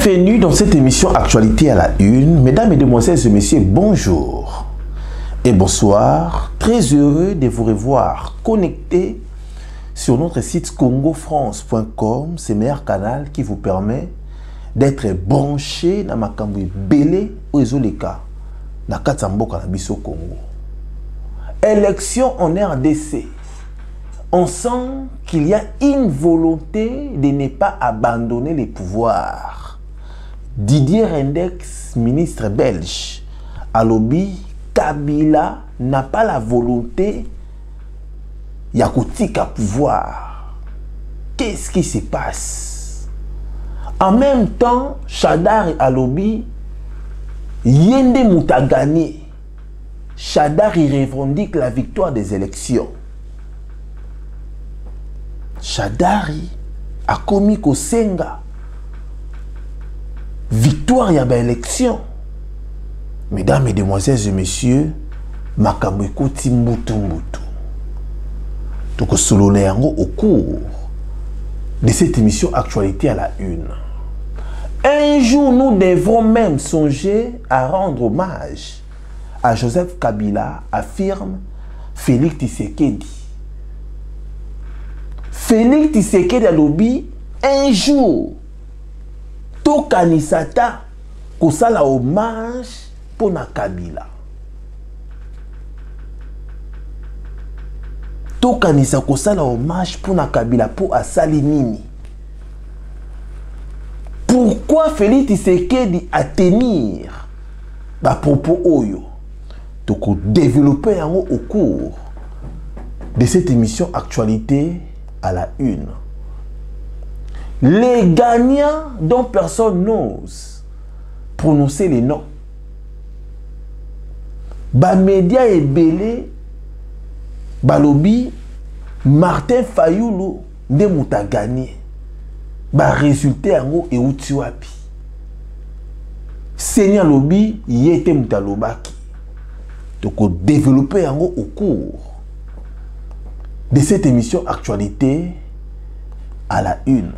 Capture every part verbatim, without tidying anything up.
Bienvenue dans cette émission Actualité à la Une. Mesdames, et Mesdemoiselles et Messieurs, bonjour et bonsoir. Très heureux de vous revoir connectés sur notre site congo france point com, ce meilleur canal qui vous permet d'être branché dans ma cambouille belé ou ezoleka na Katsamboka na biso Congo. Élection en R D C. On sent qu'il y a une volonté de ne pas abandonner les pouvoirs. Didier Rendex, ministre belge, à l'Obi, Kabila n'a pas la volonté yakutika pouvoir. Qu'est-ce qui se passe? En même temps, Chadar et Alobi, Yende Moutagani, Chadar y revendique la victoire des élections. Chadari a commis Kosenga victoire ya ba élection. Mesdames, Mesdemoiselles et Messieurs, makambo ekoti mbutu mbutu. Donc solone yango au cours de cette émission Actualité à la Une. Un jour, nous devrons même songer à rendre hommage à Joseph Kabila, affirme Félix Tshisekedi. Félix Tshisekedi a lobby un jour tokanisata kosala hommage pour na Kabila. Tokanisa kosala hommage pour na Kabila pour asali nini? Pourquoi Félix Tshisekedi a tenir ba propos oyo? Donc développer au cours de cette émission Actualité à la Une. Les gagnants dont personne n'ose prononcer les noms. Ba média est belé, balobi, Martin Fayoulou, de mouta gagné. Ba résultat en et utiwapi. Seigneur Lobi, yete mouta lobaki. Donc développer en au cours de cette émission Actualité à la Une.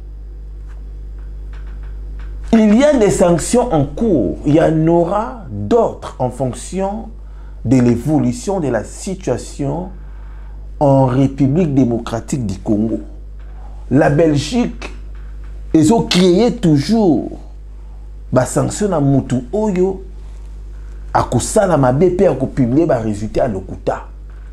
Il y a des sanctions en cours. Il y en aura d'autres en fonction de l'évolution de la situation en République démocratique du Congo. La Belgique, ils ont créé toujours des sanctions à Moutou Oyo, à Kosala ma B P, à publier des résultats à l'Okuta.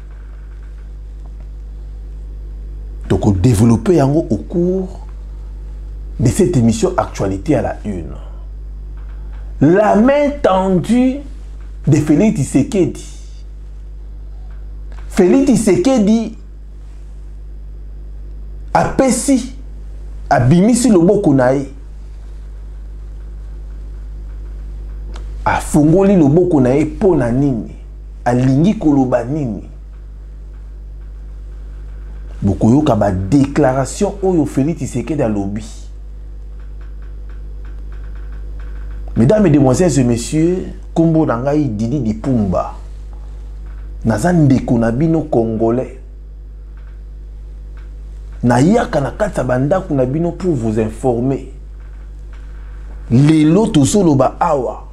Donc, développer en gros au cours de cette émission Actualité à la Une. La main tendue de Félix Tshisekedi. Félix Tshisekedi a pesi, a bimisi loboko nae, a fongoli loboko nae pona nini, a lingi koloba nini. Bokoyoka ba déclaration oyo Félix Tshisekedi a lobby. Mesdames, Mesdemoiselles et Messieurs, Kombo Nangai Didi Dipumba, Nazan Ndeko Nabino Congolais, Nayaka Nakata Banda Kunabino pour vous informer. Lelo Tosoloba Awa,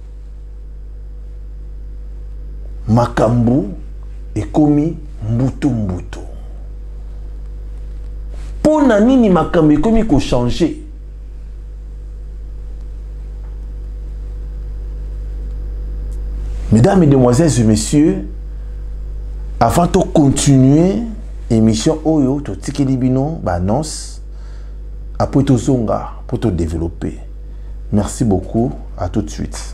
Makambu ekomi mbutu mbutu. Pona nini makambo ekomi ko changer? Mesdames, Mesdemoiselles et Messieurs, avant de continuer l'émission Oyo, to tikeli bino ba annonce après to zonga pour te développer. Merci beaucoup, à tout de suite.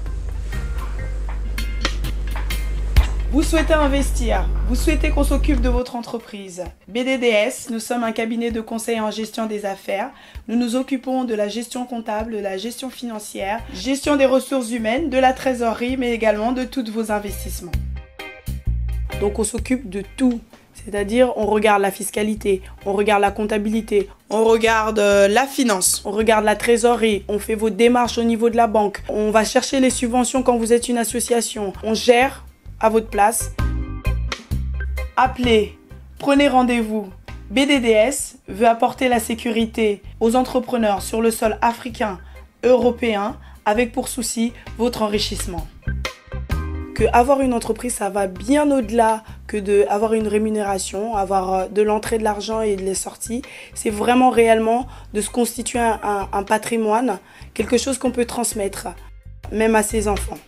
Vous souhaitez investir, vous souhaitez qu'on s'occupe de votre entreprise. B D D S, nous sommes un cabinet de conseil en gestion des affaires. Nous nous occupons de la gestion comptable, de la gestion financière, gestion des ressources humaines, de la trésorerie, mais également de tous vos investissements. Donc on s'occupe de tout. C'est-à-dire, on regarde la fiscalité, on regarde la comptabilité, on regarde euh, la finance, on regarde la trésorerie, on fait vos démarches au niveau de la banque, on va chercher les subventions quand vous êtes une association, on gère à votre place. Appelez, prenez rendez-vous. B D D S veut apporter la sécurité aux entrepreneurs sur le sol africain, européen, avec pour souci votre enrichissement. Que avoir une entreprise, ça va bien au-delà que d'avoir une rémunération, avoir de l'entrée de l'argent et de les sorties. C'est vraiment réellement de se constituer un, un, un patrimoine, quelque chose qu'on peut transmettre, même à ses enfants.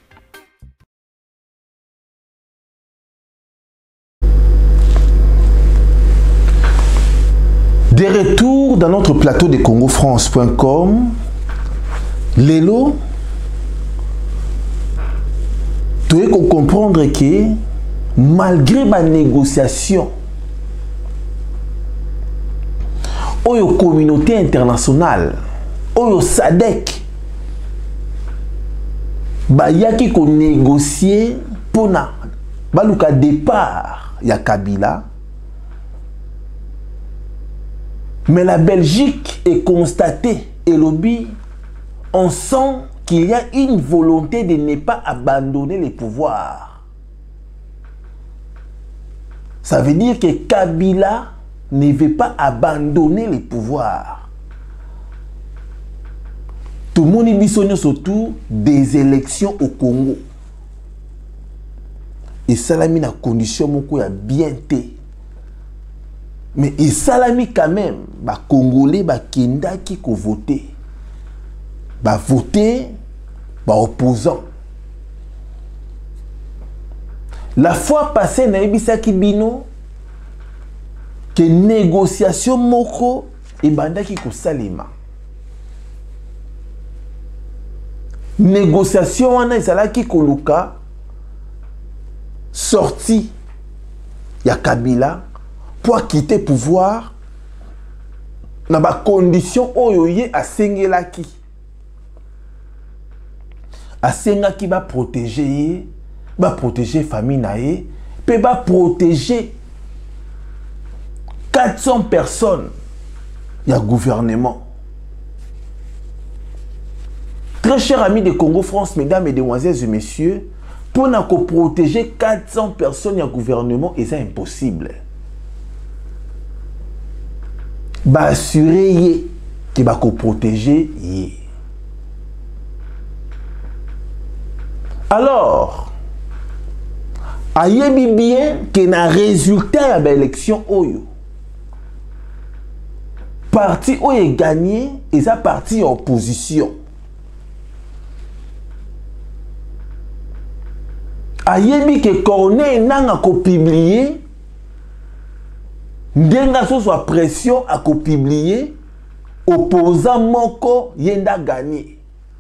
Des retours dans notre plateau de congo france point com. Lelo, tu dois comprendre que malgré ma négociation, la communauté internationale, la S A D C, il y a qui négocier pour le départ, il y a Kabila. Mais la Belgique est constatée et lobby, on sent qu'il y a une volonté de ne pas abandonner les pouvoirs. Ça veut dire que Kabila ne veut pas abandonner les pouvoirs. Tout le monde dit surtout des élections au Congo. Et ça l'a mis dans la condition beaucoup bien té. Mais et ça l'a mis quand même, les Congolais, les Kenda qui ont voté. Bah voter bah opposant. La fois passée na ebisaki bino que négociation moko et bandaki ko salima. Négociation wana ezalaki koluka sorti ya Kabila pour quitter pouvoir na ba condition oyo ye asengelaki. Asenga qui va protéger, va protéger famille nae, peut va protéger quatre cents personnes. Il y a gouvernement. Très chers amis de Congo France, mesdames et demoiselles et messieurs, pour nous protéger quatre cents personnes, il y a gouvernement et c'est impossible. Bah assurer qui va protéger yé. Alors, ayebi bien que na résultat de l'élection oyo, parti oyo est gagné et ça parti en opposition. Ayebi que Corneille n'a ko publier, ndenga so soit pression à ko publier, opposant moko yenda gagné.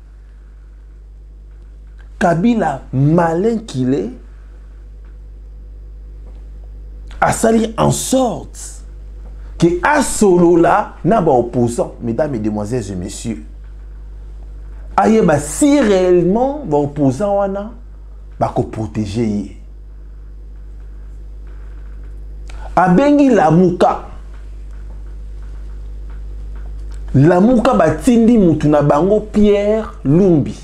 Kabila, malin qu'il est, a sali en sorte que à solo là, n'a pas opposant, mesdames et demoiselles et messieurs. Aye ba si réellement va opposant wana, ba ko protéger. Abengi la muka. La muka ba tindi mutu na bango Pierre Lumbi.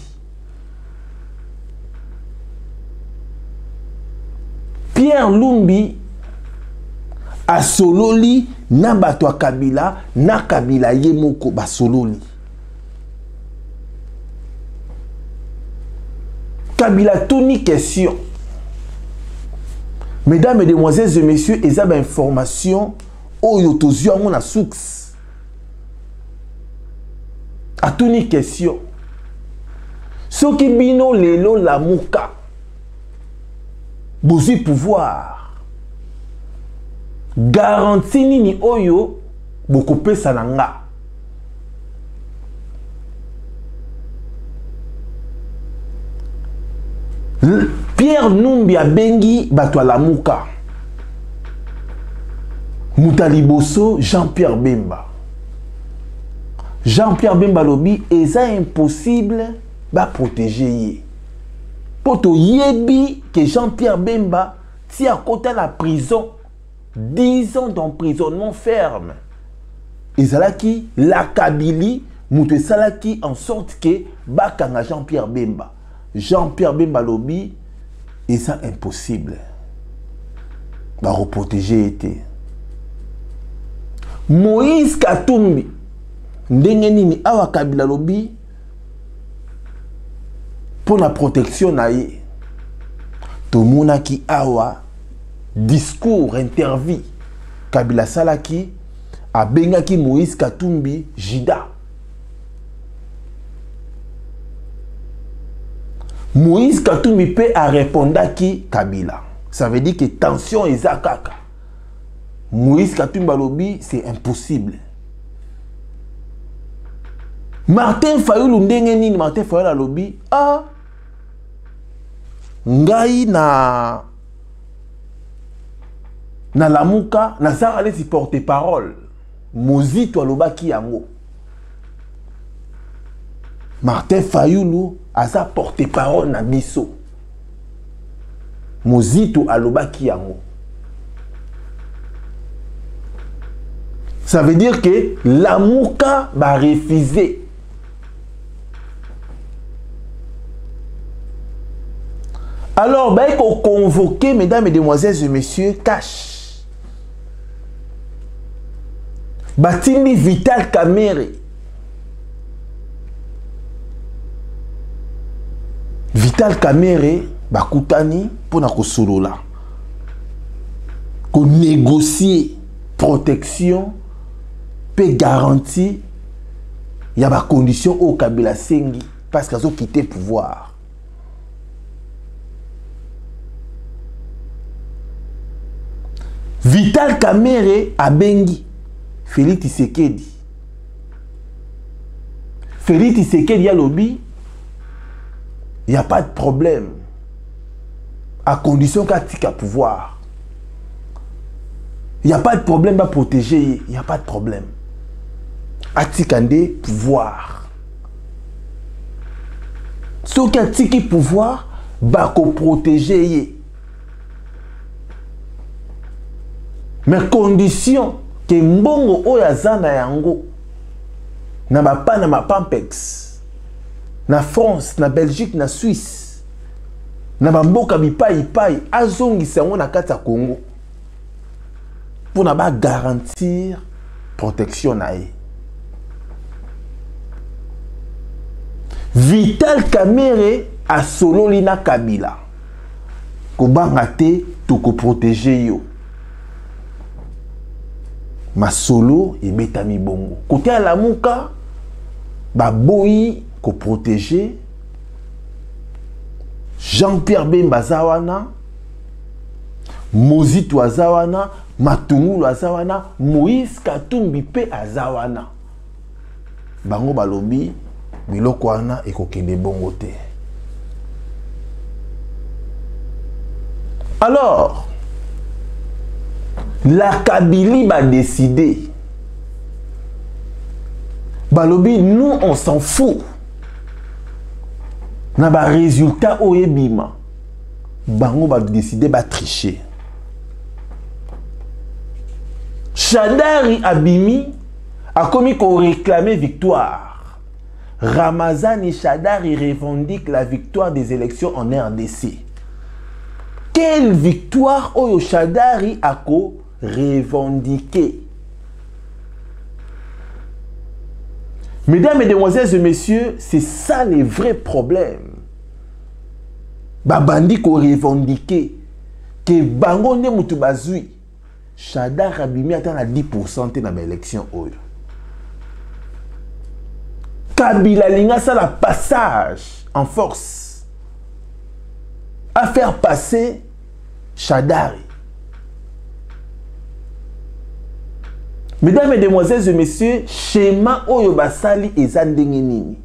Pierre Lumbi a sololi na bato Kabila na Kabila ye moko ba sololi. Kabila toni question. Mesdames et demoiselles et messieurs, ils ont information oyo tozio ngona soux. A toni question. Soki bino lelo la muka. Bozi pouvoir garantie nini oyo bokope sananga Pierre Numbi abengi bato la muka Mutaliboso Jean-Pierre Bemba Jean-Pierre Bemba lobi eza impossible ba protéger ye. Poto yebi que Jean-Pierre Bemba tient à côté de la prison dix ans d'emprisonnement ferme. Et Zalaki, la Kabili, Mouté Salaki en sorte que Bakanga Jean-Pierre Bemba. Jean-Pierre Bemba lobby, et ça impossible. Va reprotéger été. Moïse Katumbi, Ndengenini Awa Kabila lobby, pour la protection naïe. Tout le monde qui awa discours interview Kabila Salaki a bengaki Moïse Katumbi Jida. Moïse Katumbi peut a répondu qui Kabila. Ça veut dire que tension est zakaka. Moïse Katumbi Balobi c'est impossible. Martin Fayulu ndenge nini Martin Fayulu alobi ah ngai na na lamuka na sa allez porter parole mozito alobaki yango. Martin Fayulu asa porter parole na biso mozito alobaki yango. Ça veut dire que lamuka va refuser. Alors, ben, il faut convoquer, mesdames et demoiselles et messieurs, cash. Batini Vital Kamerhe. Vital Kamerhe, bakutani, pour na kosolo là. Qu'on négocie protection, peut garantir, il y a des conditions au Kabila Sengi, parce qu'ils ont quitté le pouvoir. Vital Kamerhe a bengi Félix Tshisekedi. Félix Tshisekedi a lobby. Il n'y a pas de problème. À condition qu'il y ait pouvoir. Il n'y a pas de problème à protéger. Il n'y a pas de problème. À tikande pouvoir. Ce qui a tiki pouvoir, va protéger. Mais condition que mbongo oyaza na yango na bapa na mapampex na France, na Belgique, na Suisse na bamboka bipai pai azongisa yango na kati ya Congo pour na ba garantir protection na ye. Vital Kamerhe a sololi na Kabila ko banga te to ko protéger yo. Ma solo et betami bongo. Côté à la mouka, ba boyi ko protéger Jean-Pierre Bemba Zawana, Mozito Azawana, Matungulu Azawana, Moïse Katumbi pe Azawana. Bango balobi biloko wana ekokende bongo te. Alors, la Kabylie va décider. Balobi, nous on s'en fout. Na ba résultat oyebima. Bango va décider va tricher. Shadari Abimi a commis qu'on réclamait victoire. Ramazani Shadari revendique la victoire des élections en R D C. Quelle victoire Oyo Shadari a ko revendiqué? Mesdames et demoiselles et messieurs, c'est ça les vrais problèmes. Babandi ko revendiqué que bango ne mutu bazui. Shadari Abimi atteint à dix pour cent dans l'élection Oyo. Kabila linga ça la passage en force à faire passer Shadari. Mesdames et demoiselles et messieurs, schéma oyo basali ezandenge nini.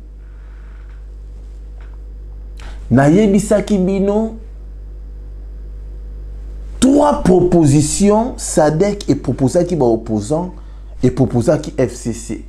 Nayebisaki bino trois propositions Sadek et proposaki ba opposant et proposaki F C C.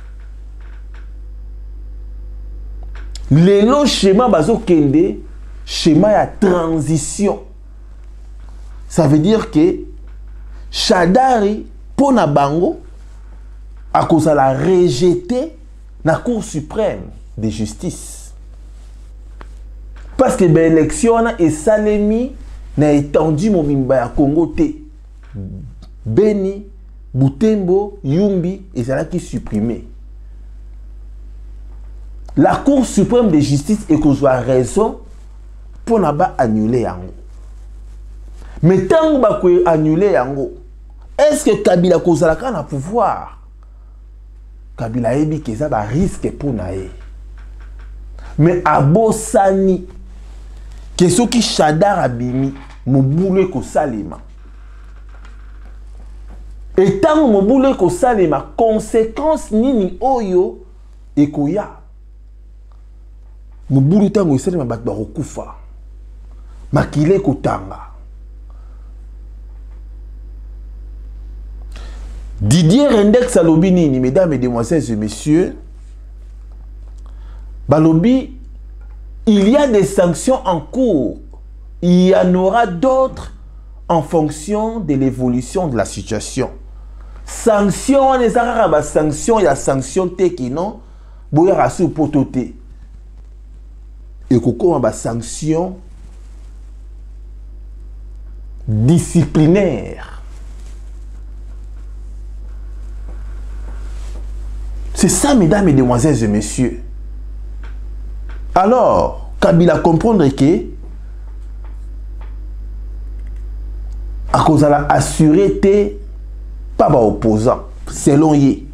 Lelo schéma bazo kende schéma ya transition. Ça veut dire que Shadari pona bango à cause de la rejeté la Cour suprême de justice. Parce que l'élection est salemi n'a étendu mon bimba à Congo te Beni, Butembo, Yumbi et c'est là qui supprimé. la Cour suprême de justice et qu'on soit raison pour ne pas annuler yango. Mais tant que va annuler yango, est-ce que Kabila kozalaka na pouvoir? Kabila ebi que ça va risque pour nae. Mais abosani que ce qui Chadar abimi mobule ko salima. Et tant mobule ko salima conséquence nini oyo ekoya. Mobulu tango salima bat ba kokufa. Makile kotanga. Didier Rendex alobi nini, mesdames et demoiselles et messieurs, balobi, il y a des sanctions en cours. Il y en aura d'autres en fonction de l'évolution de la situation. Sanctions, on est à sanctions, il y a sanctions qui non, boya rasu potote. Et koko ba sanctions disciplinaires. C'est ça, mesdames et demoiselles et messieurs. Alors, Kabila comprendre que à cause de la assuré pas bah opposant, selon lui.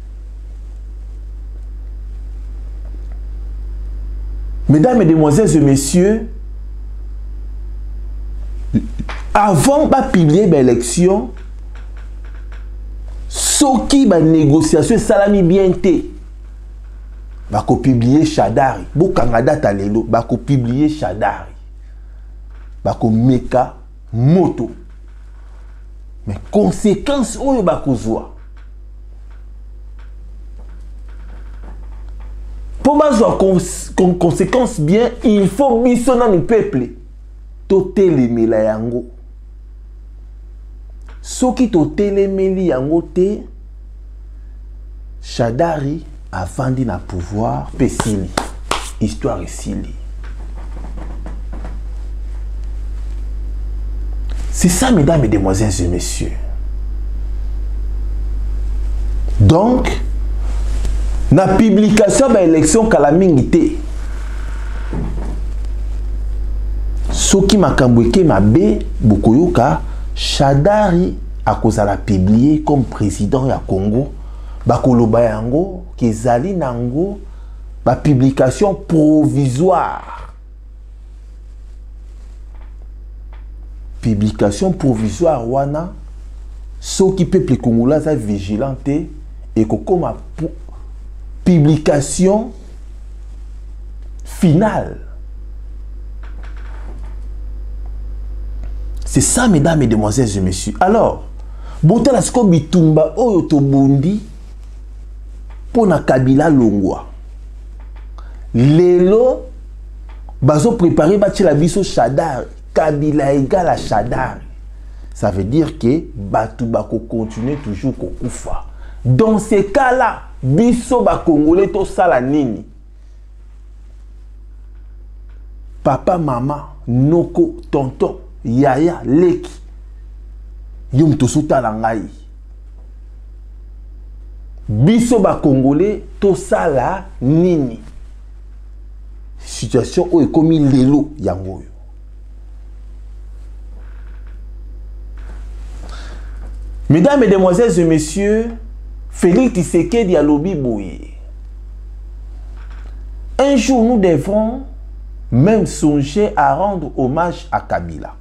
Mesdames et demoiselles et messieurs, avant de publier l'élection, ce qui va négociation salami bien té va publier Chadari bo kangada talelo va publier Chadari va meka moto mais conséquence oyo ba kozwa pour bazwa cons conséquence bien il faut biso na le peuple totelemela yango. Ce qui to telemeli yango te Chadari a vendu na pouvoir pesili histoire esili. C'est ça, mesdames et demoiselles et messieurs. Donc na publication ba élection kala mingi te soki makambo eke mabe bokoyoka Chadari a cause la publié comme président ya Congo bakoloba yango kezali nango ba publication provisoire publication provisoire wana soki peuple congolais est vigilante et comme publication finale. C'est ça, mesdames et demoiselles et messieurs. Alors, bote la sko bitumba oyo tobundi pour na Kabila Longwa. Lelo bazo préparer bati la biso Chadar, Kabila égale à Chadar. Ça veut dire que batu bako continuer toujours kokufa. Dans ces cas-là, biso ba Congolais to sala nini. Papa, maman, noko, tonton, yaya, leki. Yom to sota langai. Biso ba Congolais to sala nini. Situation où est commis lelo yango. Mesdames et demoiselles et messieurs, Félix Tshisekedi a lobby bouillé. Un jour, nous devrons même songer à rendre hommage à Kabila.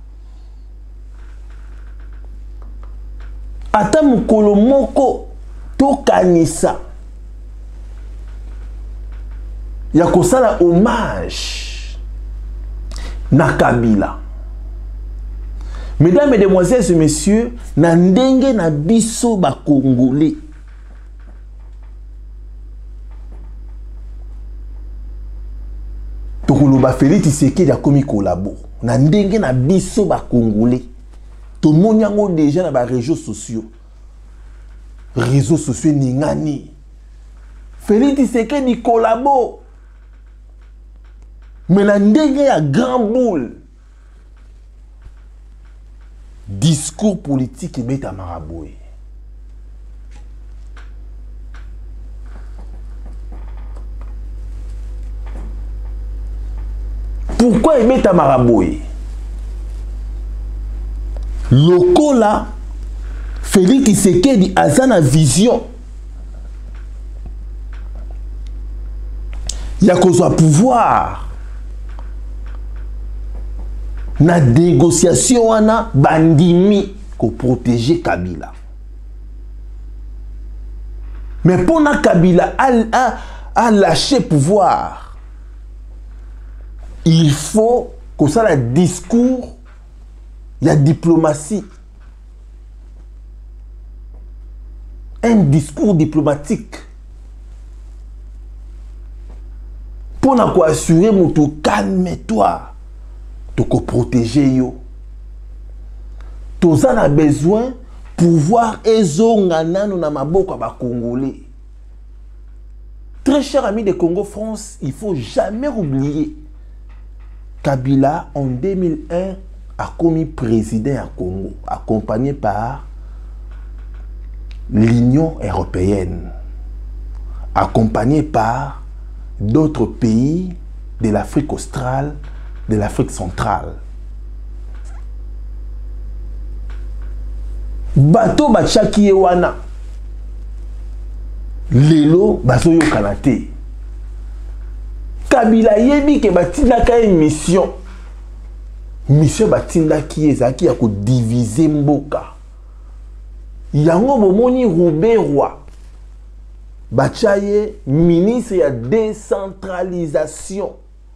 Ata mukolo moko to kanisa ya kosala hommage na Kabila. Mesdames et demoiselles et messieurs, na ndenge na biso ba Congolais. Tokoloba Félix Tshisekedi a commis collabo. Na ndenge na biso ba Congolais. Tout le monde yango déjà na ba réseaux sociaux. Réseaux sociaux ningani. Félix Tshisekedi collabo. Mais na ndenge ya grand boule. Discours politique et bête à maraboué. Pourquoi aimer ta maraboye? Lokola Félix Tshisekedi a na vision. Il y a un pouvoir. Na négociation wana bandimi ko protéger Kabila. Mais pour na Kabila a, a, a lâché pouvoir, il faut que ça le discours, il y a diplomatie. Un discours diplomatique. Pour na ko assurer mon tout calme-toi. Tu peux protéger yo. Tu as besoin pour voir ezongana na maboko ba Congolais. Très cher ami de Congo France, il faut jamais oublier Kabila en deux mille un a commis président à Congo, accompagné par l'Union européenne, accompagné par d'autres pays de l'Afrique australe, de l'Afrique centrale. Bato bachaki yewana lelo basoyo kanate. Kabila yebi ke batinda ka mission. Mission batinda ki ezaki ya ko diviser mboka. Yango bomoni Ruberwa bachaye ministre ya décentralisation.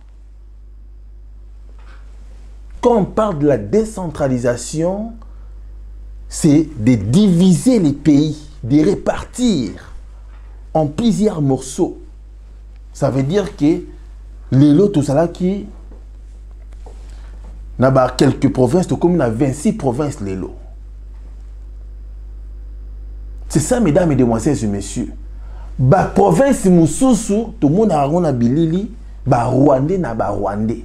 Quand on parle de la décentralisation, c'est de diviser les pays, de répartir en plusieurs morceaux. Ça veut dire que les lots, tout ça qui n'a pas quelques provinces, comme il y a vingt-six provinces, les lots. C'est ça, mesdames et demoiselles et messieurs. Ba province Moussousou, tout le monde a un bilili, ba Rwandais na ba Rwandais.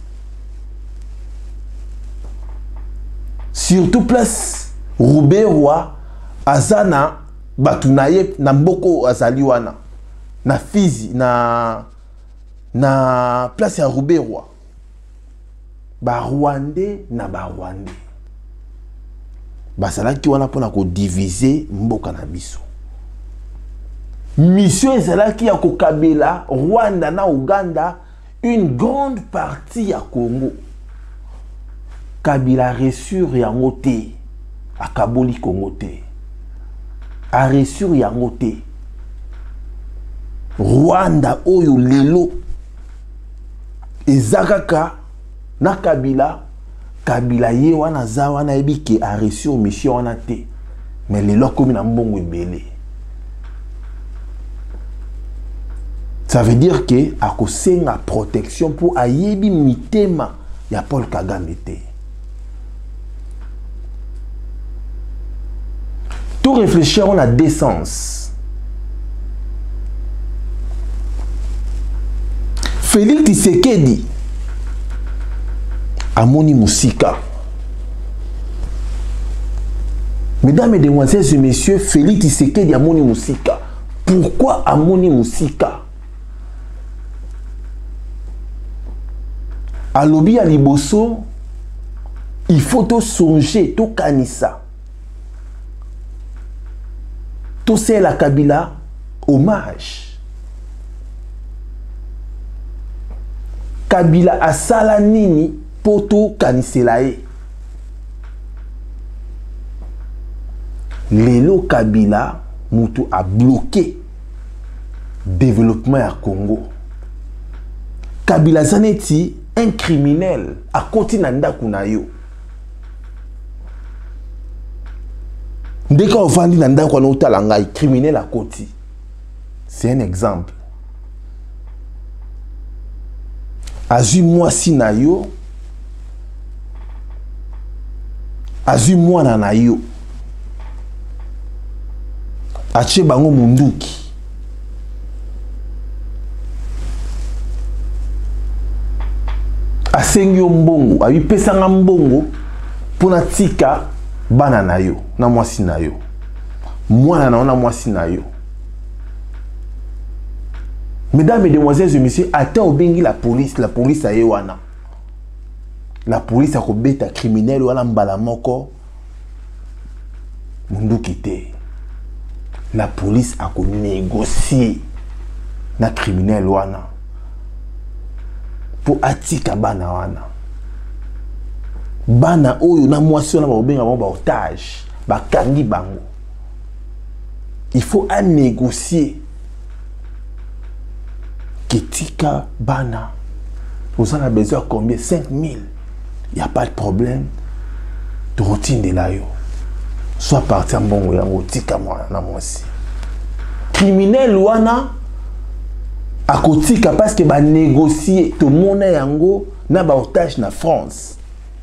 Surtout place Ruberwa azana batunaye na mboko azaliwana na Fizi na na place ya Ruberwa ba Rwandais na ba Rwandais basalaki wana pona ko diviser mboka na biso. Mission ezalaki ya ko kabela Rwanda na Uganda une grande partie ya Congo. Kabila reçu yango te a Kaboli Congo te a reçu yango te Rwanda oyo lelo ezakaka na Kabila Kabila ye wana za wana ebike a reçu mission wana te mais lelo komi na mbongo ebele. Ça veut dire que a kosenga protection pour ayebi mitema ya Paul Kagame te. Tout réfléchir on a décence. Félix Tshisekedi Amoni Musika. Mesdames et demoiselles et messieurs, Félix Tshisekedi Amoni Musika. Pourquoi Amoni Musika? À l'obi à Liboso, il faut tout songer, tout kanisa. Tout c'est la Kabila hommage. Kabila asala nini poto kaniselae. Lelo Kabila mutu a bloqué développement à Congo. Kabila zaneti un criminel a continanda kunayo. Dès qu'on va dire dans quoi nous talanga criminel à côté. C'est un exemple. Azu moi sinayo. Azu moi nanayo. Ache bango munduki. Asengyo mbongo, ayi pesanga mbongo pona tika bana na yo na mwasi na yo mwana na na mwasi na yo. Mesdames et demoiselles et messieurs, attends au bengi la police, la police a yewana la police a kobeta criminel wala mbala moko mundu kité. La police a négocié na criminel wana pour atika bana wana. Bana oyo na mwasi wana ba benga ba otage, ba kangi bango. Il faut à négocier. Ketika bana. Vous en avez besoin combien? cinq mille. Il n'y a pas de problème. De routine de là yo. Soit parti en bon yango tika moi na mwasi. Criminel wana a kotika parce que ba négocier tout monde yango na ba otage na France.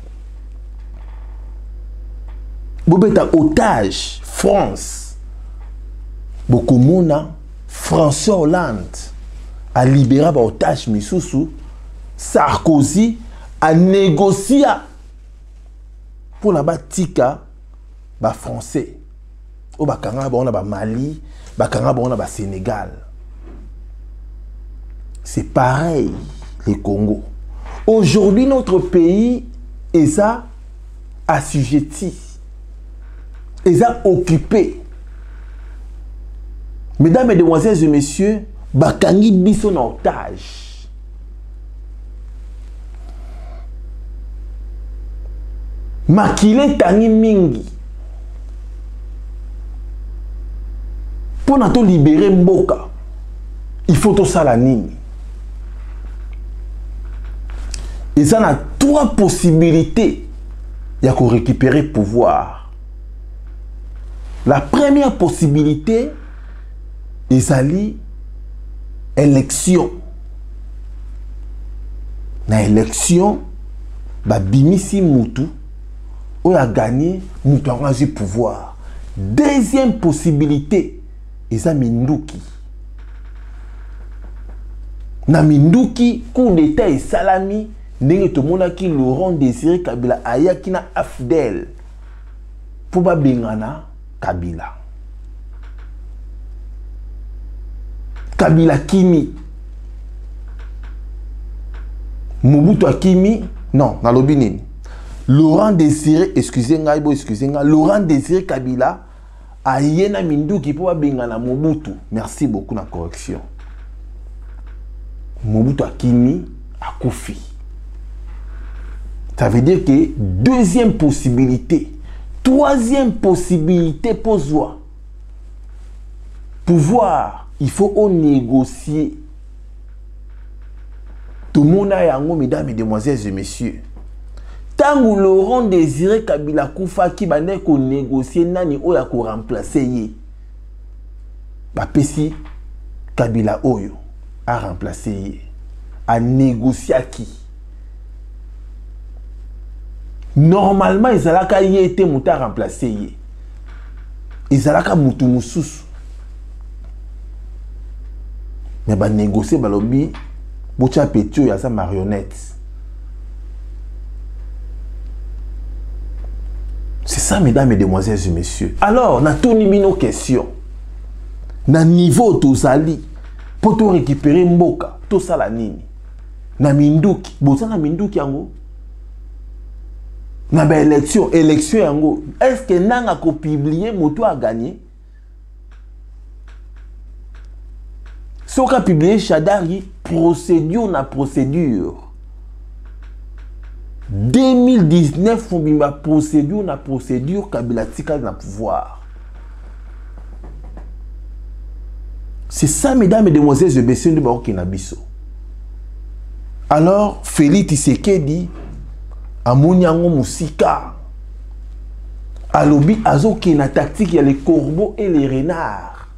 Bobeta otage France. Beaucoup mona François Hollande a libéré ba otage misusu. Sarkozy a négocié pour la batika ba français. Au bakanga ba on a ba Mali, bakanga ba on a ba Sénégal. C'est pareil les Congo. Aujourd'hui notre pays est ça assujetti. Est ça occupé. Mesdames, Mesdemoiselles et Messieurs, bakangi biso na otage. Makile tangi mingi. Pour nous libérer mboka, il faut tout ça la nini. Et ça a trois possibilités. Il y a qu'on récupérer pouvoir. La première possibilité, ils allaient élection. Na élection, ba bimisi mutu, on a gagné, mutu a rangé pouvoir. Deuxième possibilité, ils ont minduki. Na minduki, coup d'état et salami, n'est tout le monde qui Laurent Désiré Kabila ayaki na afdel. Pour ba bengana Kabila. Kabila Kimi. Mobutu Kimi. Non, na lobinini. Laurent Désiré, excusez-moi, excusez-moi. Laurent Désiré Kabila ayena minduki pour ba bengana Mobutu. Merci beaucoup na correction. Mobutu Kimi a Koufi. Ça veut dire que deuxième possibilité, troisième possibilité pour soi. Pouvoir, il faut négocier. Tout le monde a yango, mesdames, mesdemoiselles et messieurs. Tant que Laurent Désiré Kabila Koufa qui va négocier, nani oya ko remplacer ye. Ba pesi Kabila Oyo a remplacé ye. A négocier à qui? Normalement, ils allaient été mouta remplacé. Ils allaient moutou moussous. Mais bah négocier bah lobby, bocha pétio y a sa marionnette. C'est ça, mesdames, mesdemoiselles et messieurs. Alors, na tout nos questions. Na niveau tozali pour te récupérer mboka, tout ça la nini. Na minduki, bosa na minduki yango. Na ba élection, élection yango. Est-ce que nanga ko publier moto a gagné? Ce qu'a publié Chadari, procédure na procédure. deux mille dix-neuf, on bima procédure na procédure Kabila tika na pouvoir. C'est ça, mesdames et demoiselles et messieurs de Baroque Nabiso. Alors, Félix Tshisekedi Amonyango Moussika Alobi Azoki na tactique, il y a les corbeaux et les renards.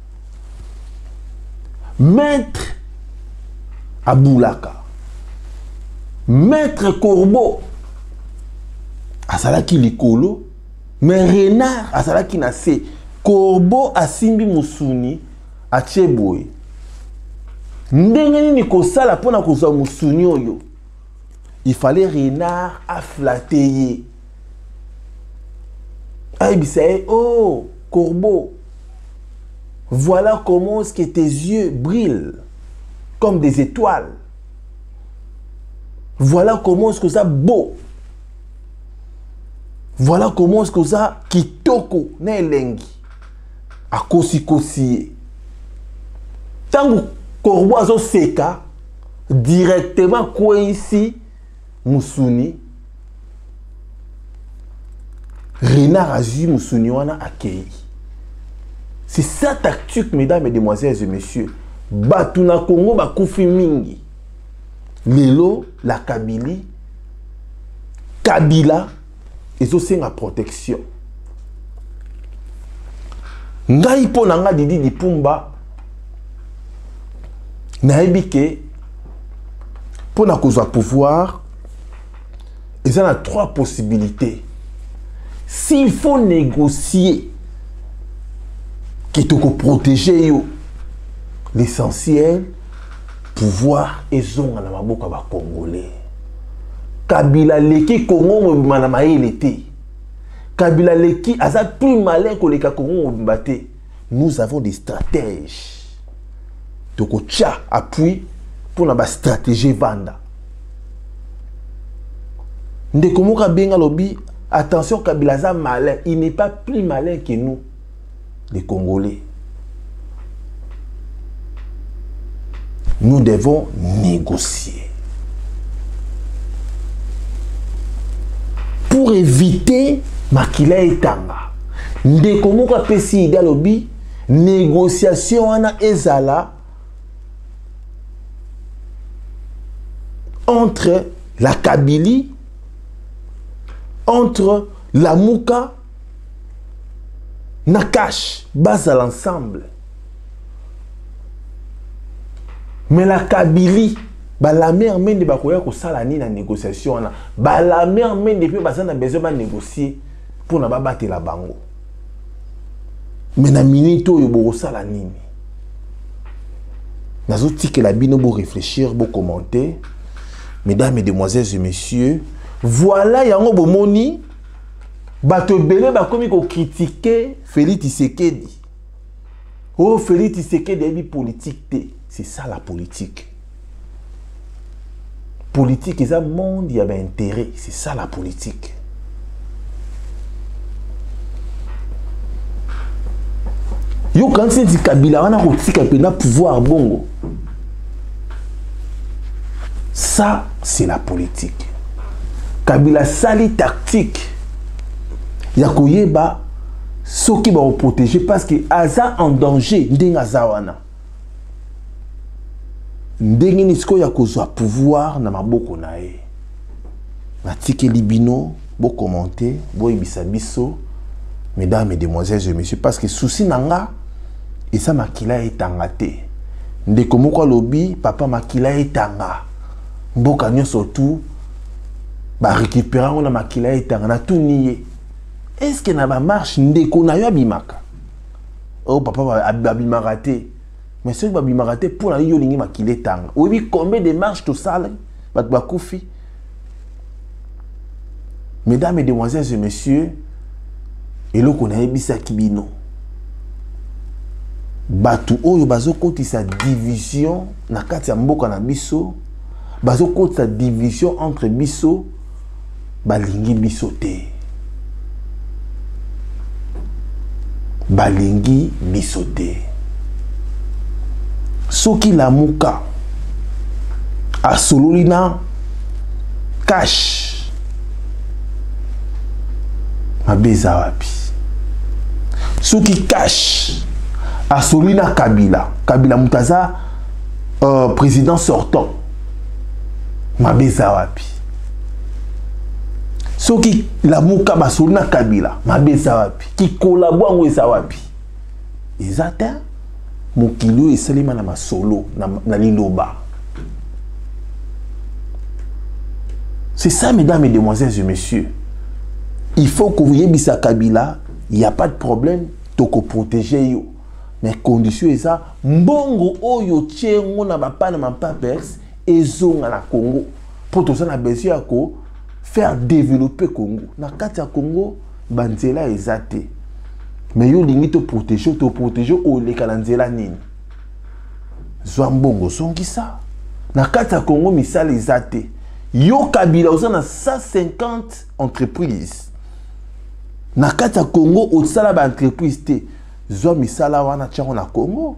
Maître Aboulaka, Maître Corbeau, Asalaki Likolo, mais renard Asalaki Nase, Corbeau Asimbi Moussuni, Acheboy. Ndengeni ni kosala pona kozwa Moussuni oyo. Il fallait renard à flatter. Ah, il dit, oh, Corbeau, voilà comment est-ce que tes yeux brillent comme des étoiles. Voilà comment est-ce que ça beau. Voilà comment est-ce que ça kitoko na elengi akosi kosi. Tango korbo azo seka directement quoi ici Musuni Renard azui Musuni wana akei. C'est ça tactique, mesdames, mesdemoiselles et messieurs. Batuna Congo bakufi mingi. Lelo la Kabylie Kabila ezo senga protection. Ngai po nanga Didi Dipumba nayebi ke pour na kozwa pouvoir, il y a trois possibilités. S'il faut négocier, qui te protéger yo, l'essentiel, pouvoir et zone na maboka ba congolais. Kabila leki Congo manama elete. Kabila leki aza plus malin que les Congo mbate. Nous avons des stratèges. Donc tcha appui pour la stratégie vanda. Ndekomoka benga lobi, attention Kabila za malin, il n'est pas plus malin que nous les Congolais. Nous devons négocier pour éviter makila etanga. Ndekomoka pesi ida lobi, négociation wana ezala entre la Kabylie, entre la Mouka, Nakash, base à l'ensemble. Mais la Kabylie, bah la mère mène de bakoya ko salani na négociation na, bah la mère mène de pe basa na besoin de négocier pour na ba battre la bango. Mais na minute yo bo salani ni. Nazo tike la bino bo réfléchir, bo commenter. Mesdames, mesdemoiselles et messieurs, voilà yango bomoni bato belé ba komi ko critiquer Félix Tshisekedi. Oh Félix Tshisekedi est politique té, c'est ça la politique. Politique c'est un monde, il y a un intérêt, c'est ça la politique. Yo quand c'est Kabila wana ko tika pena pouvoir bongo. Ça, c'est la politique. Kabila sali tactique. Yakoyeba, ceux qui vont protéger parce que Aza en danger, Ndenga Zawana. Ndenga nisko yakozwa pouvoir na maboko nae. Matike libino, bo commenter, bo ibisa biso, mesdames, mesdemoiselles et messieurs, parce que souci nanga, et ça makila etangate. Ndeko moko lobi, papa makila etanga. Mboka nyo surtout ba récupérer on a makila etanga na tout nié. Est-ce que na ba marche ndeko na yo abimaka? Oh papa abimaka te. Mais ce que abimaka te pour na yo lingi makila etanga. Oui combien de marches tout ça ba ba kufi. Mesdames et demoiselles et messieurs, eloko na yebisa kibino. Batu oyo bazo kotisa division na kati ya mboka na biso. Bazo kote sa division entre biso balingi biso te. Balingi biso te. Soki la Mouka asololina cash mabeza wapi. Soki cash asololina Kabila, Kabila mutaza euh, président sortant. Mabeza wapi. Soki la Mouka basolina Kabila, mabeza wapi. Ki kolabo ngo eza wapi. Ezata mokilo esalima na masolo na, na liloba. C'est ça, mesdames, mesdemoiselles et messieurs. Il faut que vous yebisa Kabila, il n'y a pas de problème, toko protéger yo. Mais condition est ça, mbongo oyo tchengo na bapa na mapapers ezonga na Congo. Pour tout ça, on a besoin de faire développer le Congo. Dans le cas du Congo, banzela ezate. Mais yo lingi te protéger, te protéger au le kalanzela nini. Zwambongo songi ça. Dans le cas du Congo, misal ezate. Yo Kabila, on a cent cinquante entreprises. Na kati ya Congo osala ba entreprise te. Zo misala wana tchango na Congo.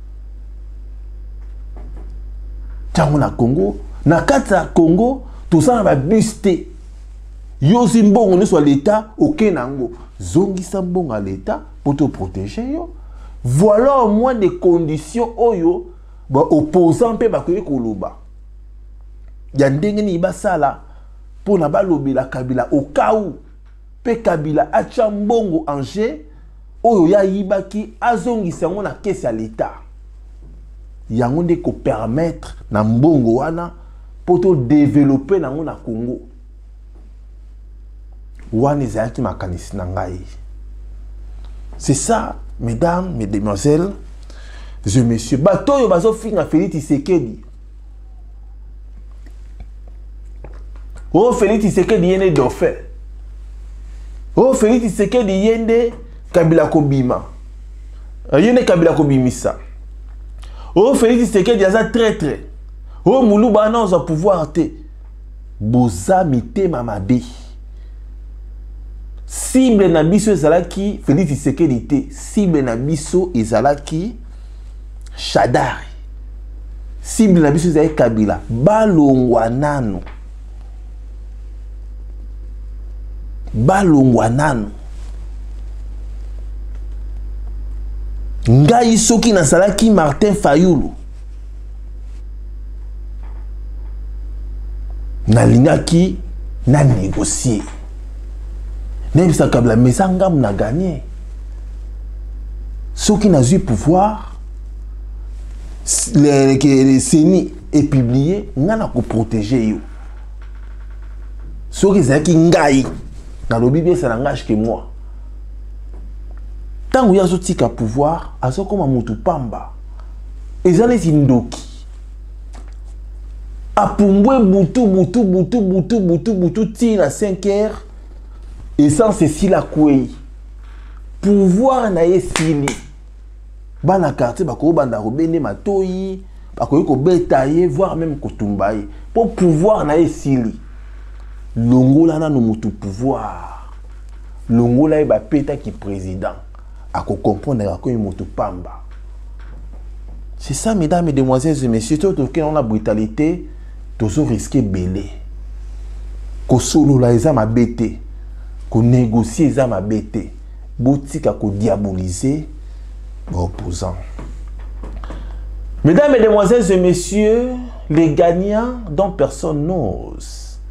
Tchango na Congo. Na kati ya Congo tosala ba bus te. Yo si mbongo ne soit l'état aucun nango. Zongisa mbongo à l'état pour te protéger yo. Voilà au moins des conditions oyo ba opposant pe ba koye koloba. Ya ndenge ni basala pour na ba lobela Kabila au cas où pe Kabila acha mbongo en jeu oyo ya yibaki azongisa ngo na caisse ya l'état. Yango nde ko permettre na mbongo wana pour te développer nango na Congo. Wana ezalaki makanisi na ngai. C'est ça, mesdames, mesdemoiselles, je messieurs. Bato yo bazo finga Félix Tshisekedi. Oh Félix Tshisekedi yende dauphin. Oh Félix Tshisekedi yende Kabila kobima. Yende Kabila kobimisa. Oh Félix Tshisekedi aza traître. Oh Muluba na oza pouvoir te. Boza mitema mabe. Cible na biso ezalaki Félix Tshisekedi te. Cible na biso ezalaki Shadari. Cible na biso ezalaki Kabila. Balongwa nano. Balongwa nano. Ngai soki nasalaki Martin Fayulu. Nalingaki na négocier. Même ça Kabila mais ngam na gagné. Ceux qui n'a eu pouvoir le le Seni est publié, n'a ko protéger yo. Ceux qui ça qui ngai na lobi bien ça n'engage que moi. Tant où ya zotika pouvoir, aso comme mutu pamba. Ezale zindoki. Apumbwe butu butu butu butu butu butu ti na cinq heures. Et sans ceci la kouei. Pouvoir na yesili. Bana quartier bako banda robene matoi, bako ko betaye voire même ko tumbaye. Pour pouvoir na yesili. Longola na no mutu pouvoir. Longola ba peta ki président. Ako comprendre ko mutu pamba. C'est ça mesdames, mesdemoiselles et messieurs, tout que on a brutalité, toujours risquer belé. Ko solo la eza mabete. Qu'on négocie ça ma bête, boutique à qu'on diaboliser opposants. Mesdames, mesdemoiselles et messieurs, les gagnants dont personne n'ose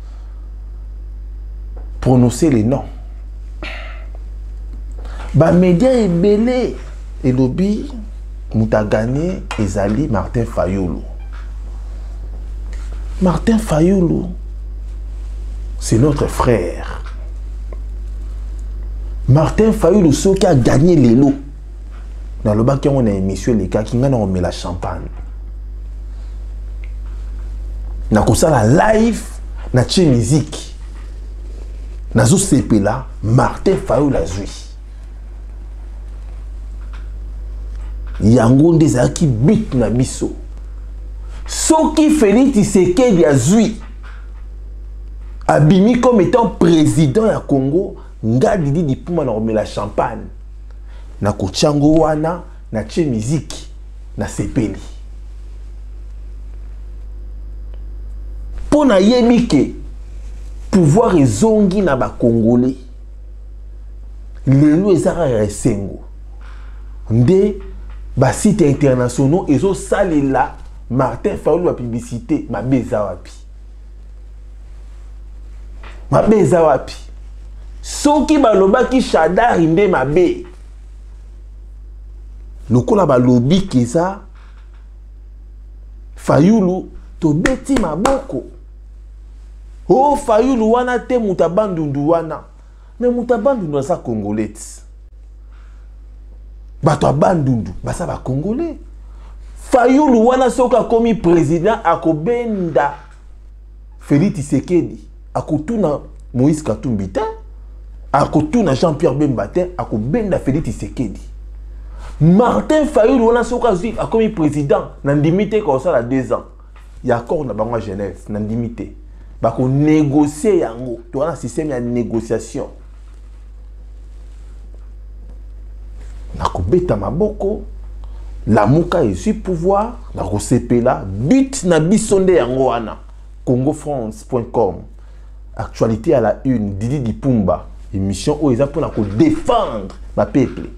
prononcer les noms. Bah média est belé et lobby mouta gagné ezali Martin Fayulu. Martin Fayulu, c'est notre frère. Martin Fayulu, ceux qui a gagné les lots. Dans le bac, on a émission les cas qui on met la champagne. Na kosa la live, na tche musique. Na zo sepe là, Martin Fayulu a zui. Yango ndeza ki bit na biso. Ceux qui Félix Tshisekedi a zui. Abimi comme étant président ya Congo. Nga didi di puma na remela champagne na kochango wana na tche musique na sepeli pona yebike pouvoir ezongi na ba congolais lelo ezara resengo nde ba site internationaux ezo salela Martin Fayulu la publicité ma beza wapi ma beza wapi. Soki baloba ki Shadari nde mabe. Lokola balobi keza Fayulu to beti maboko. Oh Fayulu wana te mutabandundu wana. Mais mutabandundu sa congolais. Bato abandundu basa ba congolais. Fayulu wana soka komi président akobenda Félix Tshisekedi akotuna Moïse Katumbi te. Akotuna Jean-Pierre Bemba te akobenda Félix Tshisekedi. Martin Fayulu wana soka zui akomi président nandimité ko ça la deux ans. Il y a accord na bango Genève nandimité. Bako négocier yango. To wana système ya négociation. nakobeta maboko lamuka ezwi pouvoir nakosepela but na biso nde yango wana congo france point com actualité à la une Didi Dipumba émission oyo eza mpona kodéfendre bapeuple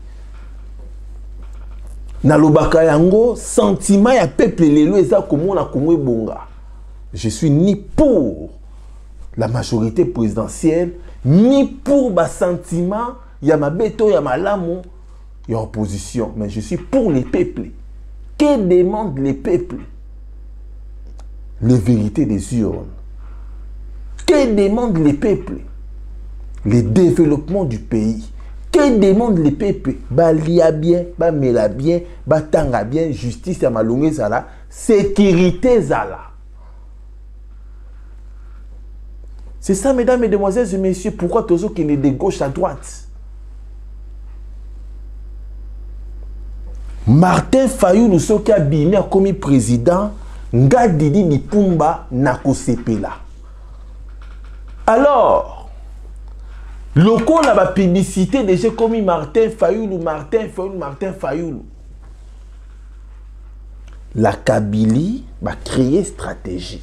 nalobaka yango sentiment ya peuple lelo eza komona Congo ebonga. Je suis ni pour la majorité présidentielle ni pour bas sentiment ya mabeto ya malamu ya opposition, mais je suis pour les peuples. Que demandent les peuples? Les vérités des urnes. Que demandent les peuples? Le développement du pays. Que demandent les peuples? Ba lia bien, ba mela bien, ba tanga bien, justice ya malonge zala, sécurité zala. C'est ça, mesdames, mesdemoiselles et messieurs, pourquoi toujours qu'il est de gauche à droite. Martin Fayulu soki abimi akomi président, nga Didi Dipumba nakosepela. Alors, loko la ba publicité déjà comme Martin Fayulu, Martin Fayulu, Martin Fayulu. La Kabylie va créer stratégie.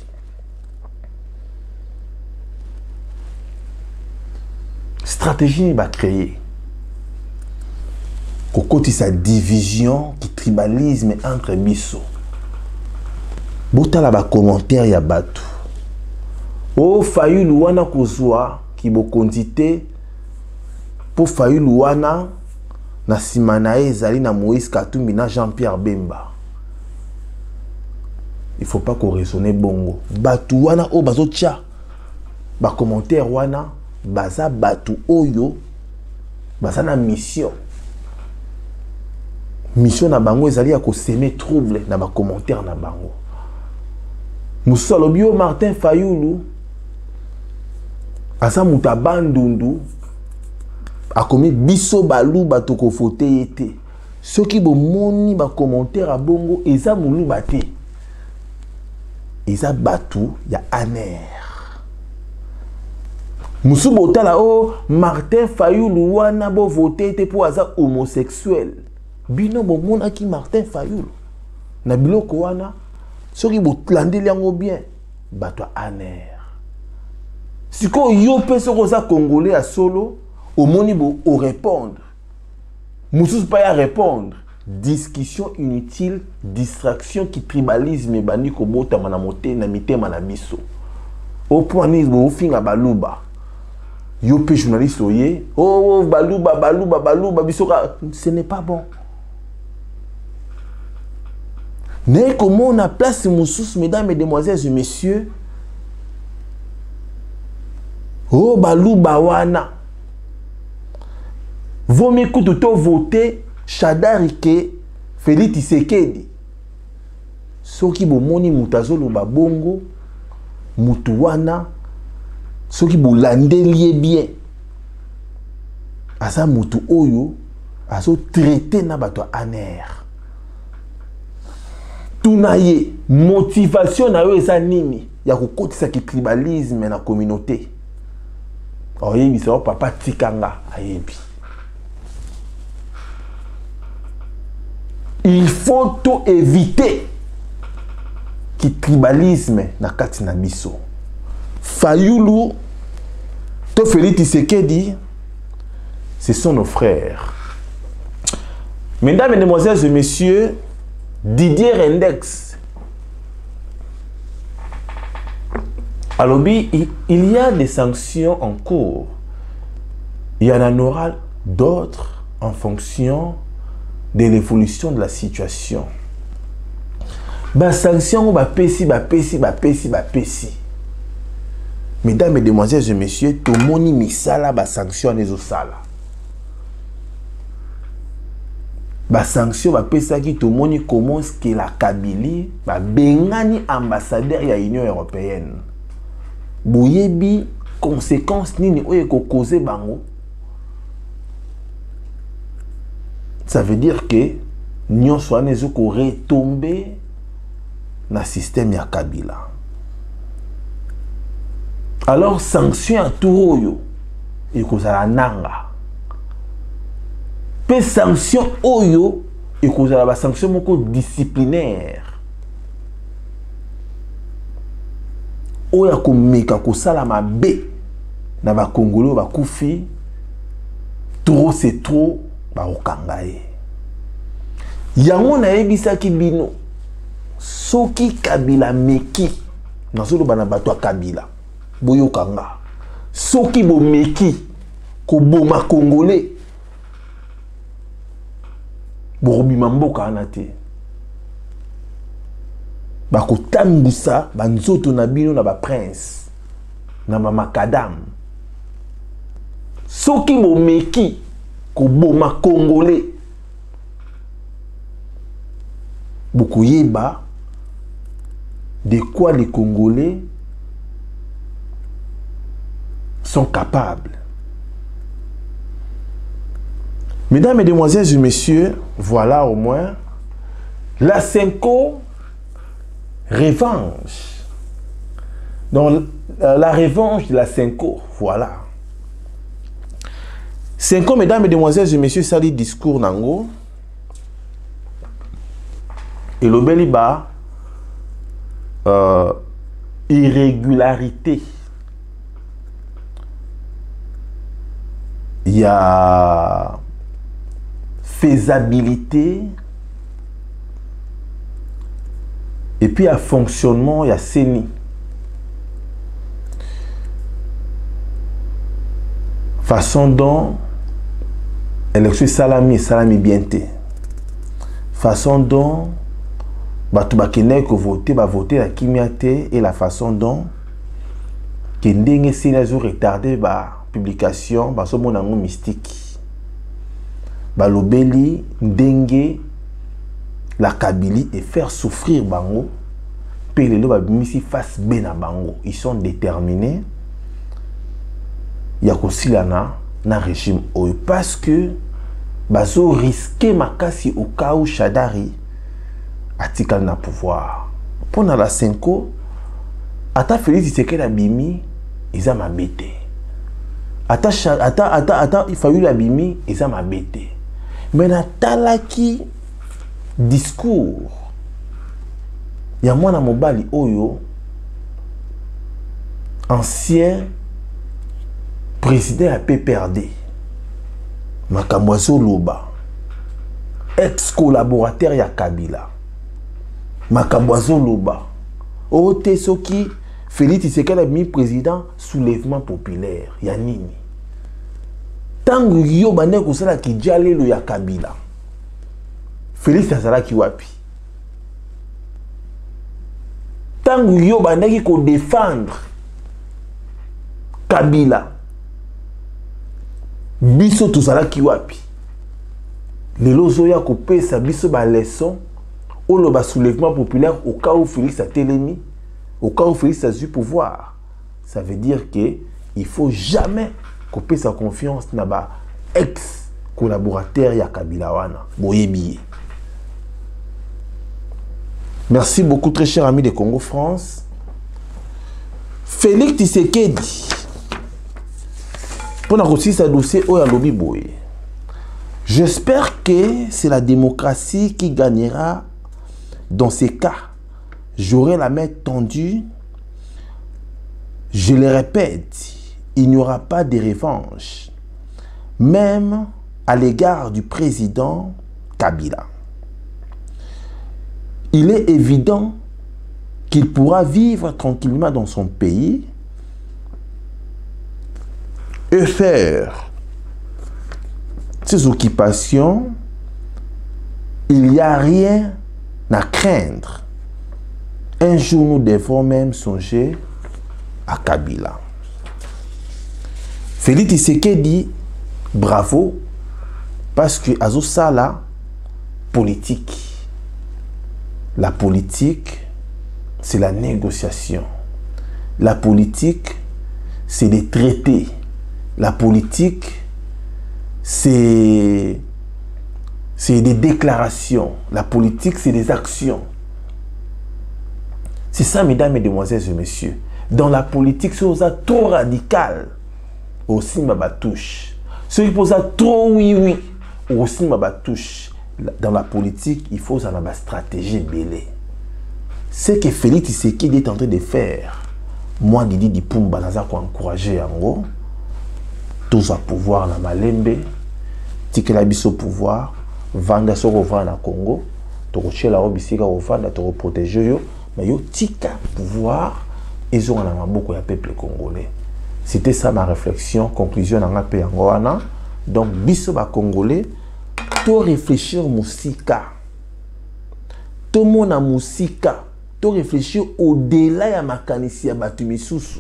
Stratégie va créer. Côté sa division qui tribalisme entre biso. Botala ba commentaire ya batu. O Fayulu wana kozwa ki bo kondite pour Fayulu wana na simana ezali na Moïse Katumbi na Jean-Pierre Bemba. Il faut pas qu'on raisonne bongo. Batu wana o bazo tia ba commentaire wana baza batu oyo baza na mission. Mission na bango ezali ya ko semer trouble na ba commentaire na bango. Musolo bio Martin Fayulu asa muta bandundu akomi biso balu bato ko fote yete. Soki bo moni ba commentaire a bongo eza mulu bate. Eza batu ya aner. Musu botala o Martin Fayulu wana bo vote te po aza homosexuel. Bino bo mona ki Martin Fayulu na biloko wana soki bo tlandeli yango bien bato aner. Siko yo pe soko za congolais a solo omoni bo o répondre. Musu pas ya répondre. Discussion inutile, distraction qui tribalisme bani ko bota mana mote na mitema na biso. Au point ni bo finga baluba. Yo pe journaliste oye, oh baluba baluba baluba bisoka, ce n'est pas bon. Mais comment on a place moussous, mesdames, mesdemoiselles et messieurs, oh baluba wana, vaut mieux que tout voter Chadarike Félix Tshisekedi. Soki bo moni mutazolo ba bongo, mutu wana soki bo landeli bien. Asa mutu oyo aso traité na bato aner. Tunaye motivation na yo eza nini ya kokotisa ki tribalisme na communauté. Oyebi sa papa tikanga ayebi. Il faut tout éviter qui tribalisme na kati na biso. Fayulu to Félix Tshisekedi, ce sont nos frères. Mesdames, Mesdemoiselles et Messieurs, Didier Rendex. Alors, il, il y a des sanctions en cours. Il y en aura d'autres en fonction de l'évolution de la situation. Ba sanction, ba pesi, ba pesi, ba pesi, ba pesi. Mesdames, Mesdemoiselles et Messieurs, tout le monde misala ba sanction les osala. Ba sanction ba pesa qui tout le monde commence que la Kabylie ba bengani ambassadeur ya Union européenne. Boyebi conséquences nini oye ko causer bango. Ça veut dire que nous sommes retombés dans le système ya Kabila. Alors, sanction à tout et que ça nanga. Pe sanction oyo et cause la sanction moko disciplinaire. Oya ko meka ko sala mabe na ba Congolais ba kufi trop c'est trop ba okangaye. Yango na ebisa ki bino soki Kabila meki na solo bana bato Kabila boyo kanga soki bo meki ko boma Congolais bo bima mboka na te ba ko tambusa ba nzoto na bino na ba prince na ba makadam soki bo meki ko boma Congolais beaucoup yeba de quoi les Congolais sont capables. Mesdames, Mesdemoiselles et Messieurs, voilà au moins la Senko revanche. Donc, la revanche de la Senko, voilà. Senko, Mesdames, Mesdemoiselles et Messieurs, ça dit discours nango. Et le Beliba, euh, irrégularité. Il y a faisabilité. Et puis il y a fonctionnement, il y a sénie. Façon dont élection salami, salami bienté. Façon dont bato bakene ko voter ba voter la kimiate et la façon dont que ndenge sina zo retarder ba publication ba so mona ngo mystique ba lobeli ndenge la Kabylie et faire souffrir bango pe lelo ba bimisi face bena bango ils sont déterminés ya ko silana na régime oyo parce que bazo risquer makasi au cas où Shadari atikal na pouvoir. Pour la Senko, ata Félix Tshisekedi la bimi, ils ont ma bête. Ata ata ata ata il fallu la bimi, ils ont ma bête. Mais na talaki discours. Ya mwana mobali oyo ancien président à P P R D. Makamwazo Loba. Ex-collaborateur ya Kabila. Makabwazo Loba. Ote soki Félix Tshisekedi a mis président soulèvement populaire. Ya nini? Tangu yo bande kusala ki jalelo ya Kabila. Félix azala ki wapi? Tangu yo bande ki ko défendre Kabila. Biso tozala ki wapi? Lelo zoya ko pesa biso ba leçon ou le soulèvement populaire au cas où Félix a télémi, au cas où Félix a eu pouvoir. Ça veut dire que il faut jamais couper sa confiance dans ba ex collaborateur ya Kabila wana. Boyebiye. Merci beaucoup très cher ami de Congo France. Félix Tshisekedi pour aussi sa dossier au lobby boy. J'espère que c'est la démocratie qui gagnera. Dans ces cas, j'aurai la main tendue. Je le répète, il n'y aura pas de revanche, même à l'égard du président Kabila. Il est évident qu'il pourra vivre tranquillement dans son pays et faire ses occupations. Il n'y a rien à craindre. Un jour, nous devons même songer à Kabila. Félix Tshisekedi, bravo, parce que Azo Sala, politique. La politique, c'est la négociation. La politique, c'est des traités. La politique, c'est c'est des déclarations. La politique, c'est des actions. C'est ça, mesdames, mesdemoiselles et messieurs. Dans la politique, c'est trop radical. Aussi, ma batouche. Ce qui pose trop oui, oui. aussi ma touche dans la politique, il faut ça une stratégie belée. Ce que Félix Tshisekedi est en train de faire, moi Didi Dipumba naza ko encourager yango, tous à pouvoir na malembe, tikela biso pouvoir, vanda soko vanda na Congo, to kochela obisika ko vanda to protéger yo, mais yo tika pouvoir ils ont na maboko ya peuple congolais. C'était ça ma réflexion, conclusion na ngape yango wana. Donc biso ba congolais to réfléchir musika. To mona musika, to réfléchir au-delà ya makanisi ya batu misusu.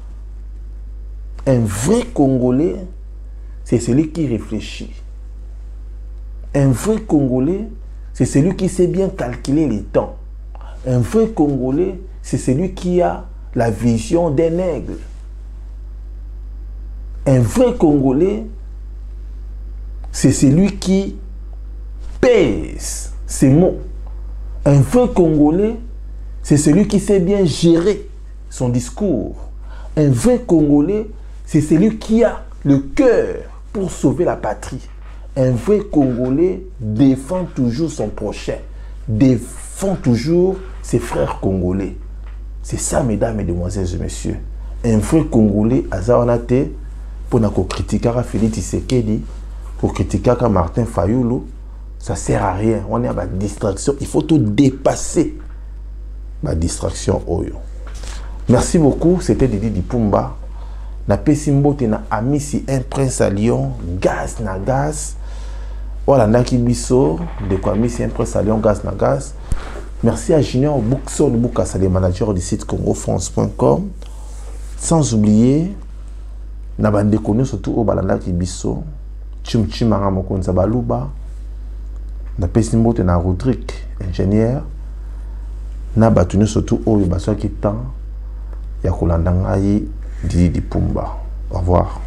Un vrai Congolais, c'est celui qui réfléchit. Un vrai Congolais, c'est celui qui sait bien calculer les temps. Un vrai Congolais, c'est celui qui a la vision d'un aigle. Un vrai Congolais, c'est celui qui pèse ses mots. Un vrai Congolais, c'est celui qui sait bien gérer son discours. Un vrai Congolais, c'est celui qui a le cœur pour sauver la patrie. Un vrai Congolais défend toujours son prochain, défend toujours ses frères congolais. C'est ça, mesdames, mesdemoiselles et messieurs. Un vrai Congolais, Azawanate, pour nous critiquer Félix Tshisekedi, pour critiquer Martin Fayulu, ça ne sert à rien. On est à la distraction. Il faut tout dépasser la distraction. Merci beaucoup. C'était Didi Dipumba. Na pesimbote na amisi un prince à Lyon, gaz na gaz. Voilà, naki biso, de quoi amisi un prince à Lyon, gaz na gaz. Merci à Junior Boukson Boukassa, les managers du site congo france point com. Sans oublier, na bande connu surtout au balanda ki biso, chum chum manga mokonza baluba. Na pesimbote na Rodrigue, ingénieur. Na batunu surtout au baso ki tan ya kolanda ngai Didi Dipumba. Au revoir.